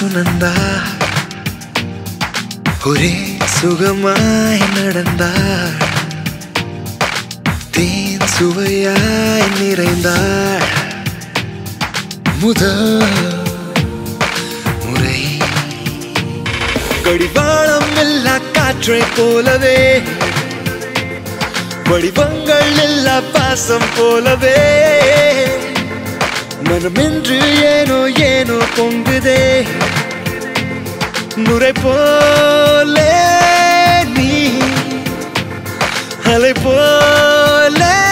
சுனந்தா ஒரே சுகமாய் நடந்தாள் தேன் சுவையாய் நிறைந்தாள் முதல் முறை கடிவாளம் எல்லா காற்றை போலவே வடிவங்கள் எல்லா பாசம் போலவே மனமென்று ஏனோ ஏனோ பொங்குதே நுரை போலே நீ அலை போலே